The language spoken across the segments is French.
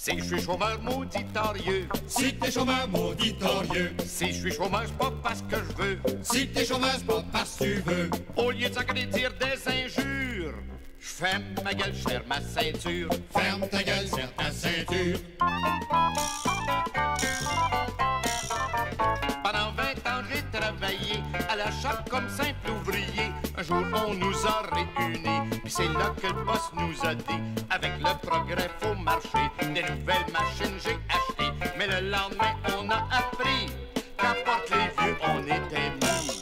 Si je suis chômeur mauditorieux, Si t'es chômeur mauditorieux, si je suis chômeur, c'est pas parce que je veux. si t'es chômeur, c'est pas parce que tu veux. Au lieu de s'engueuler dire des injures, je ferme ma gueule, je serre ma ceinture. Ferme ta gueule, serre ta ceinture. Pendant 20 ans, j'ai travaillé à la chape comme simple ouvrier. Un jour, on nous a réunis, puis c'est là que le boss nous a dit: avec le progrès, faut marcher. Des nouvelles machines, j'ai acheté. Mais le lendemain, on a appris qu'apporte les vieux, on était mis.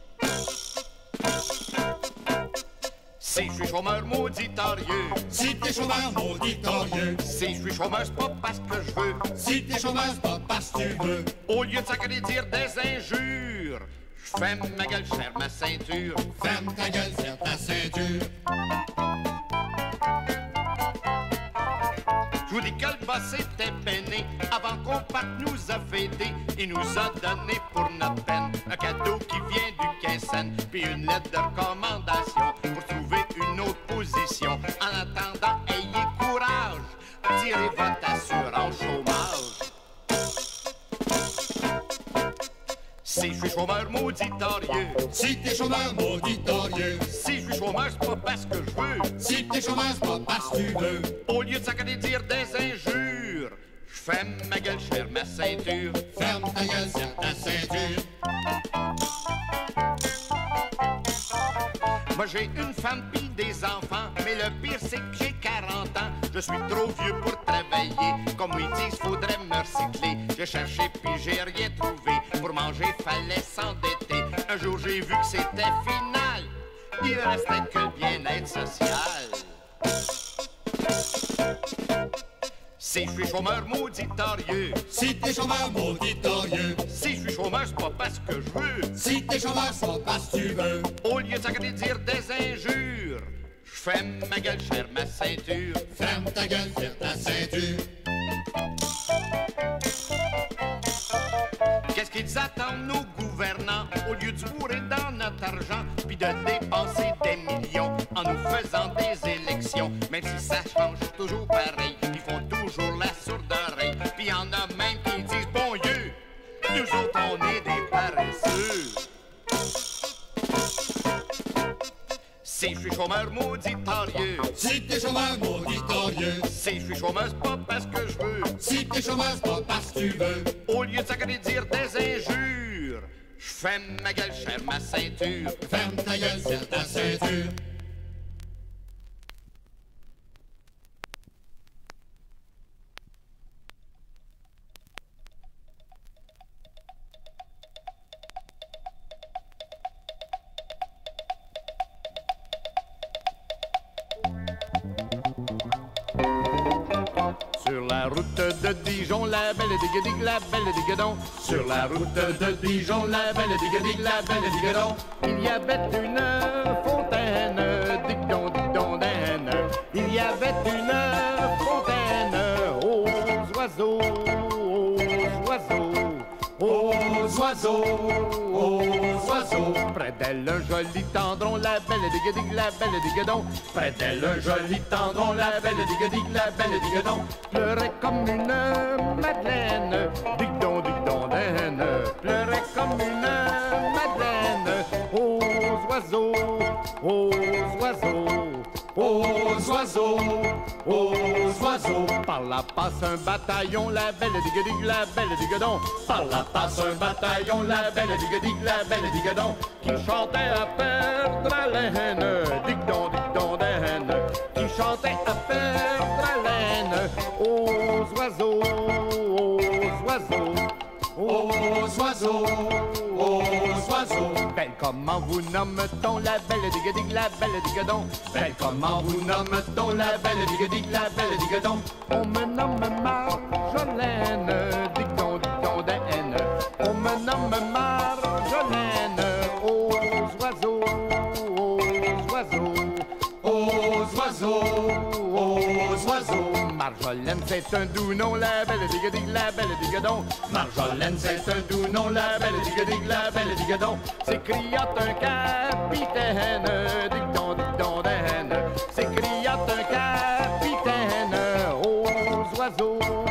Si je suis chômeur mauditorieux, Si t'es chômeur mauditorieux, si je suis chômeur, c'est pas parce que je veux. si t'es chômeur, c'est pas parce que tu veux. Au lieu de s'engueuler dire des injures, je ferme ma gueule, je serre ma ceinture. Ferme ta gueule, serre ta ceinture. Je vous dis que le boss était peiné avant qu'on parte nous a fêté. Il nous a donné pour notre peine un cadeau qui vient du Quinzaine, puis une lettre de recommandation pour trouver une autre position. En attendant, ayez courage, tirez votre assurance chômage. Si je suis chômeur mauditorieux, Si t'es chômeur mauditorieux, si je suis chômeur, c'est pas parce que je veux. si t'es chômeur, c'est pas parce que tu veux. Au lieu de s'engueuler dire des injures, je ferme ma gueule, je serre ma ceinture. Ferme ta gueule, serre ta ceinture. Moi j'ai une femme pis des enfants, mais le pire c'est que j'ai 40 ans. Je suis trop vieux pour travailler, comme ils disent faudrait me recycler. J'ai cherché puis j'ai rien trouvé, pour manger fallait s'endetter. Un jour j'ai vu que c'était final, il restait que le bien-être social. Si je suis chômeur mauditorieux, Si t'es chômeur mauditorieux, si je suis chômeur c'est pas parce que je veux. si t'es chômeur, c'est pas parce que tu veux. Au lieu de s'engueuler dire des injures, je ferme ma gueule, je serre ma ceinture. Ferme ta gueule, serre ta ceinture. Qu'est-ce qu'ils attendent, nos gouvernants, au lieu de bourrer dans notre argent, puis de dépenser des millions en nous faisant des élections? Même si ça change toujours pareil, ils font toujours la sourde oreille. Puis y en a même qui disent bon Dieu, nous autres on est des paresseux. Si je suis chômeur mauditorieux, Si t'es chômeur mauditorieux, si je suis chômeur c'est pas parce que je veux. si t'es chômeur, c'est pas parce que tu veux. Au lieu de s'engueuler dire des injures, je ferme ma gueule, je serre ma ceinture. Ferme ta gueule, serre ta ceinture. Sur la route de Dijon, la belle digue-digue, la belle digue-don. Sur la route de Dijon, la belle digue-digue, la belle digue-don. Il y avait une fontaine, digue-don, digue-don, daine. Il y avait une fontaine aux oiseaux, aux oiseaux, aux oiseaux, aux oiseaux. Près d'elle, un joli tendron, la belle digue-digue, la belle digue-don. Près d'elle, un joli tendron, la belle digue-digue, la belle digue-don. Pleurait comme une madeleine, digue-don, digue-don, daine. Pleurait comme une madeleine aux oiseaux, aux oiseaux, aux oiseaux, aux oiseaux. Par là passe un bataillon, la belle digue-digue, la belle digue-don. Par là passe un bataillon, la belle digue-digue, la belle digue-don. Qui chantait à perdre haleine, digue-don, digue-don, daine. Qui chantait à perdre haleine aux oiseaux, aux oiseaux, aux oiseaux, aux oiseaux. Belle, comment vous nomme-t-on la belle digue-digue, la belle digue-don? Belle, comment vous nomme-t-on la belle digue-digue, la belle digue-don? On me nomme Marjolaine, digue-don, digue-don, daine. On me nomme Marjolaine aux oiseaux, aux oiseaux, aux oiseaux, aux oiseaux. Marjolaine, c'est un doux nom, la belle digue-digue, la belle digue-don. Marjolaine, c'est un doux nom, la belle digue-digue, la belle digue-don. S'écria un capitaine, digue-don, digue-don, daine. S'écria un capitaine aux oiseaux,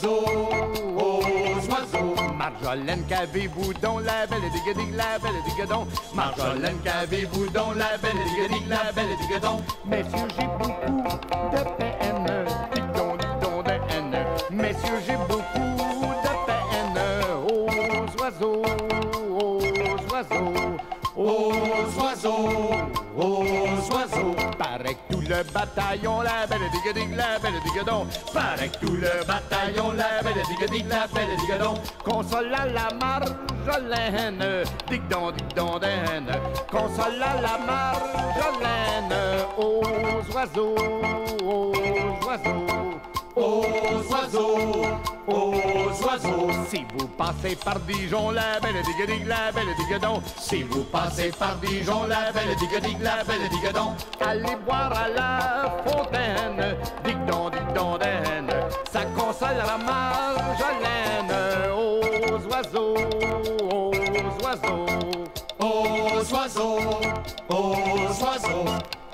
oiseaux, aux oiseaux. Marjolaine, qu'avez-vous donc la belle digue-digue, la belle digue-donc? Marjolaine, qu'avez-vous donc la belle digue-digue, la belle digue-donc? Messieurs, j'ai beaucoup de peine, digue-donc de haine. Messieurs, j'ai beaucoup de peine, aux oiseaux, aux oiseaux. Aux oiseaux, aux oiseaux. Paraît que tout le bataillon, la belle digue-digue, la belle digue-donc. Paraît que tout le bataillon, la belle digue-digue, la belle digue-donc. Console à la Marjolaine, digue-donc de haine. Console à la Marjolaine, aux oiseaux, aux oiseaux. Aux oiseaux, aux oiseaux. Si vous passez par Dijon, la belle digue-digue, la belle digue-donc. Si vous passez par Dijon, la belle digue-digue, la belle digue-donc. Allez boire à la fontaine, digue-donc de haine. Ça console la Marjolaine, aux oiseaux, aux oiseaux. Aux oiseaux, aux oiseaux.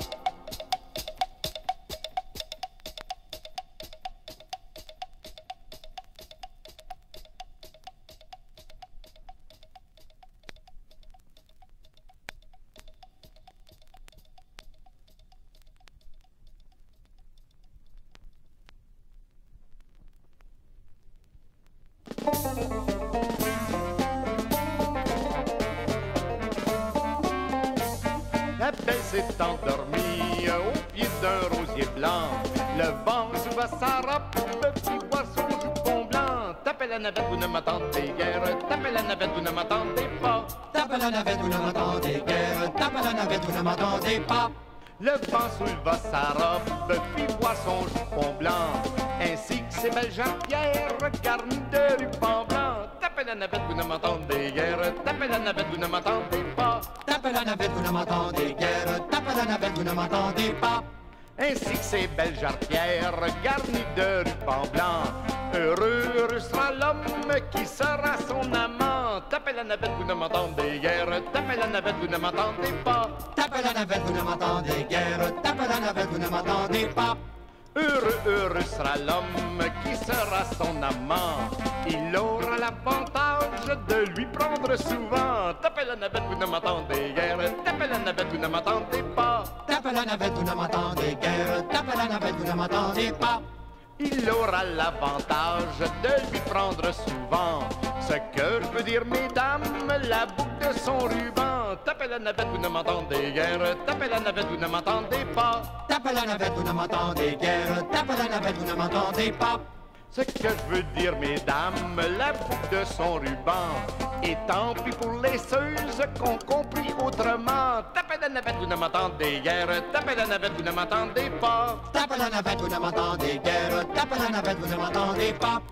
La belle s'est endormie au pied d'un rosier blanc. Le vent souleva sa robe, fit voir son jupon blanc. Tapez la navette, vous ne m'attendez guère. Tapez la navette, vous ne m'attendez pas. Tape la navette, vous ne m'attendez guère. Tape la navette, vous ne m'attendez pas. Le vent souleva sa robe, fit voir son jupon blanc, ainsi que ses belles jarretières garnies de rubans blancs. Tapez la navette, vous ne m'entendez guère. Tapez la navette, vous ne m'entendez pas. Tape la navette, vous ne m'attendez guère. Tape la navette, vous ne m'attendez pas. Ainsi que ses belles jarretières garnies de rubans blancs. Heureux, heureux sera l'homme qui sera son amant. Tapez la navette, vous ne m'entendez guère. Tapez la navette, vous ne m'entendez pas. Tape la navette, vous ne m'attendez guère. Tape la navette, vous ne m'attendez pas. Heureux, heureux sera l'homme qui sera son amant. Il aura l'avantage de lui prendre souvent. Tapez la navette, vous ne m'entendez guère. Tapez la navette, vous ne m'entendez pas. Tape la navette, vous ne m'attendez guère. Tape la navette, vous ne m'attendez pas. Il aura l'avantage de lui prendre souvent. Ce que je peux dire, mesdames, la boucle de son ruban. Tapez la navette, vous ne m'entendez guère. Tapez la navette, vous ne m'entendez pas. Tape la navette, vous ne m'attendez guère. Tape la navette, vous ne m'entendez pas. Ce que je veux dire, mesdames, la boucle de son ruban. Et tant pis pour les seuses qu'on compris autrement. Tapez la navette, vous ne m'entendez guère. Tapez la navette, vous ne m'entendez pas. Tape la navette, vous ne m'entendez guère. Tape la navette, vous ne m'entendez pas.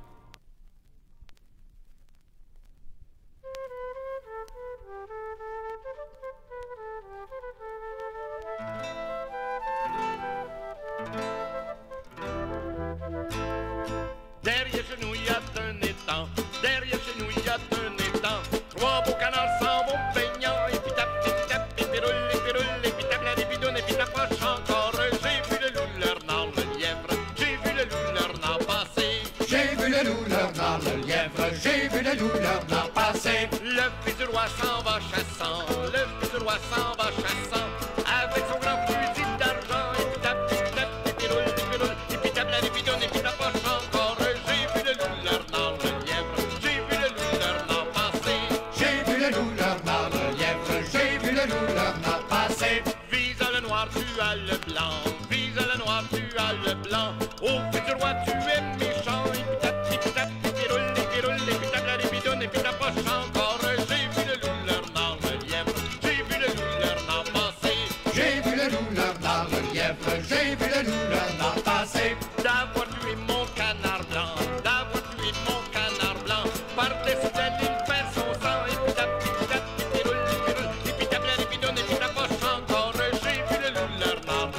Derrière chez nous, il y a un étang. Derrière chez nous, il y a un étang. Trois beaux canards s'en vont baignant. Et puis tap, et puis roule, et puis tap, la bidoune, et puis la poche encore. J'ai vu le loup, le renard, le lièvre. J'ai vu le loup, le renard passer. J'ai vu le loup, le renard, le lièvre. J'ai vu le loup, le renard passer. Le fils du roi s'en va chassant. Le fils du roi s'en va chassant. Avec son grand fusil d'argent. Et puis tap, et puis roule, et puis tap, la bidoune, et puis la poche encore. J'ai vu le loup, le renard, le lièvre. J'ai vu le loup, le renard passer. J'ai vu le loup, le renard, le lièvre. J'ai vu le loup, le renard passer. Vise le noir, tu as le blanc. Vise le noir, tu as le blanc. Au fils du roi, tu es méchant. Et puis tap, et puis roule, et puis tap, la bidoune, et puis la poche encore. J'ai vu le loup, le renard, le lièvre. J'ai vu le loup, le renard passer. J'ai vu le loup, le renard, le lièvre. J'ai vu le loup, le renard passer. D'avoir tué mon canard blanc. D'avoir tué mon canard blanc. Par-dessus la ligne, faire son sang. Et puis tap, et puis roule, et puis tap, la bidoune, et puis la poche encore. J'ai vu le loup, le renard,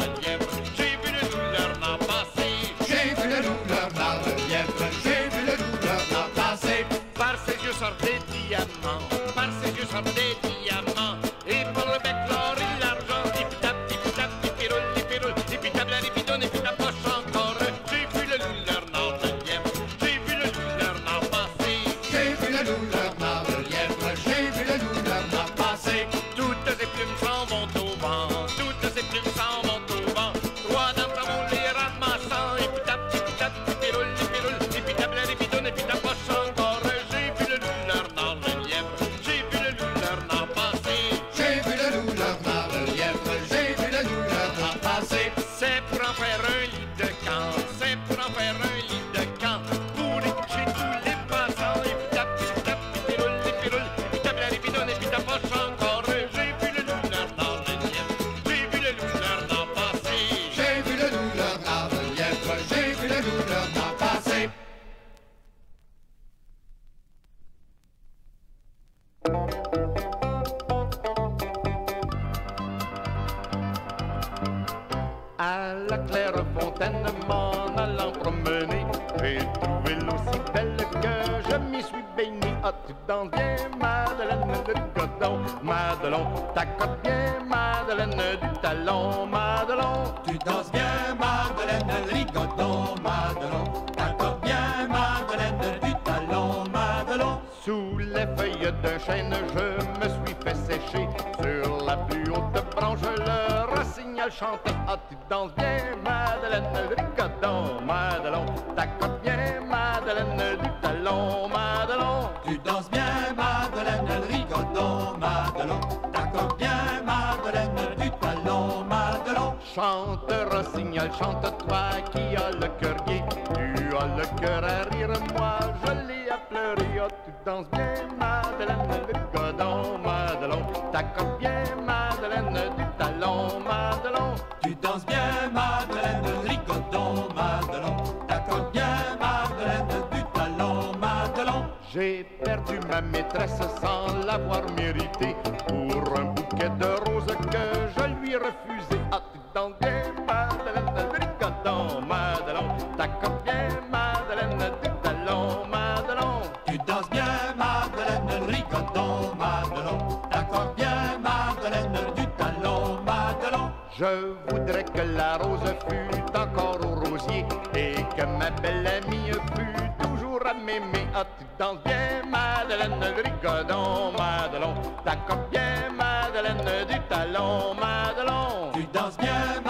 danses bien, Madeleine du Rigodon, Madelon, t'accotes bien, Madeleine du talon, Madelon. Tu danses bien, Madeleine Rigodon, Madelon. T'accordes bien, Madeleine du talon, Madelon. Sous les feuilles d'un chêne, je me suis fait sécher. Sur la plus haute branche, le rossignol chantait. Ah, tu danses bien, Madeleine Rigodon, Madelon. T'accotes bien, Madeleine du talon, Madelon. Tu danses bien, Madeleine Rigodon, Madelon. T'accordes bien, Madeleine du talon, Madelon. Chante, rossignol, chante, toi qui as le cœur gai. Tu as le cœur à rire, moi je l'ai à pleurer. Oh, tu danses bien, Madeleine Rigodon, Madelon. T'accotes bien, Madeleine du talon, Madelon. Tu danses bien, Madeleine Rigodon, Madelon. T'accordes bien, Madeleine du talon, Madelon. J'ai perdu ma maîtresse sans l'avoir méritée pour un bouquet de roses que je lui ai refusé. Ah, tu danses bien, Madeleine Rigodon, Madelon. T'accotes bien, Madeleine du talon, Madelon. Tu danses bien, Madeleine Rigodon, Madelon. T'accordes bien, Madeleine du talon, Madelon. Je voudrais que la rose fût encore au rosier et que ma belle amie fût toujours à m'aimer. Ah, tu danses bien, Madeleine Rigodon, Madelon. T'accotes bien, Madeleine du talon, Madelon. Tu danses bien,